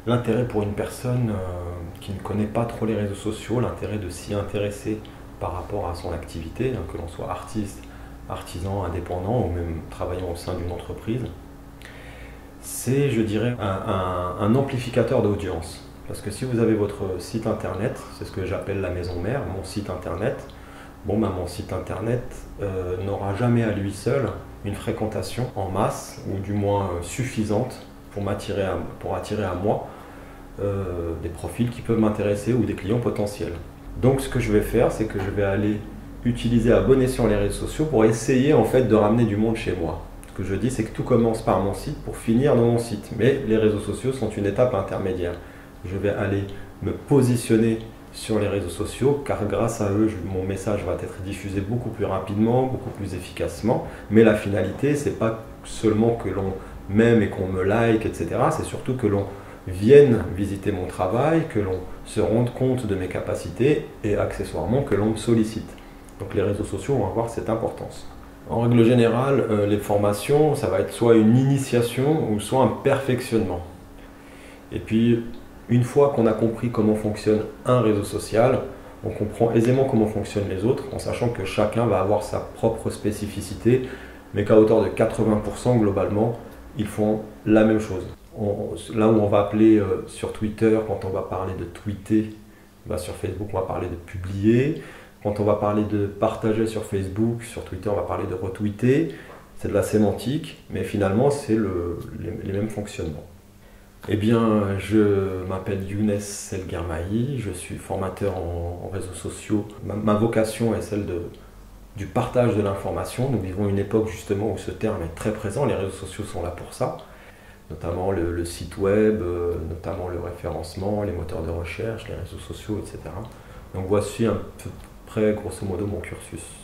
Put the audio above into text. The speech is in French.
L'intérêt pour une personne qui ne connaît pas trop les réseaux sociaux, l'intérêt de s'y intéresser par rapport à son activité, hein, que l'on soit artiste, artisan, indépendant ou même travaillant au sein d'une entreprise, c'est, je dirais, un amplificateur d'audience. Parce que si vous avez votre site internet, c'est ce que j'appelle la maison mère, mon site internet, mon site internet n'aura jamais à lui seul une fréquentation en masse, ou du moins suffisante pour attirer à moi des profils qui peuvent m'intéresser ou des clients potentiels. Donc ce que je vais faire, c'est que je vais aller utiliser à bon escient les réseaux sociaux pour essayer en fait de ramener du monde chez moi. Ce que je dis, c'est que tout commence par mon site pour finir dans mon site. Mais les réseaux sociaux sont une étape intermédiaire. Je vais aller me positionner sur les réseaux sociaux car grâce à eux, mon message va être diffusé beaucoup plus rapidement, beaucoup plus efficacement. Mais la finalité, c'est pas seulement que l'on m'aime et qu'on me like, etc. C'est surtout que l'on vienne visiter mon travail, que l'on se rende compte de mes capacités et accessoirement que l'on me sollicite. Donc les réseaux sociaux vont avoir cette importance. En règle générale, les formations, ça va être soit une initiation ou soit un perfectionnement. Et puis, une fois qu'on a compris comment fonctionne un réseau social, on comprend aisément comment fonctionnent les autres, en sachant que chacun va avoir sa propre spécificité, mais qu'à hauteur de 80% globalement, ils font la même chose. Là où on va appeler sur Twitter, quand on va parler de tweeter, sur Facebook on va parler de publier. Quand on va parler de partager sur Facebook, sur Twitter on va parler de retweeter. C'est de la sémantique, mais finalement c'est les mêmes fonctionnements. Eh bien, je m'appelle Younes Selguermahi, je suis formateur en réseaux sociaux. Ma vocation est celle du partage de l'information. Nous vivons une époque justement où ce terme est très présent, les réseaux sociaux sont là pour ça, notamment le site web, notamment le référencement, les moteurs de recherche, les réseaux sociaux, etc. Donc voici à peu près grosso modo mon cursus.